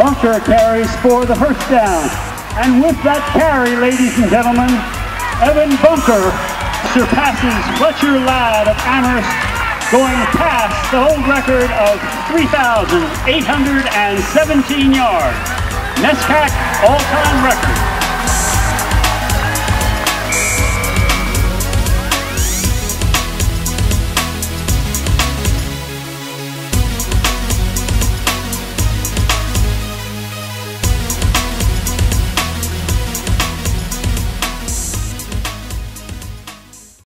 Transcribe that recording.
Bunker carries for the first down. And with that carry, ladies and gentlemen, Evan Bunker surpasses Fletcher Ladd of Amherst, going past the old record of 3,817 yards. NESCAC all-time record.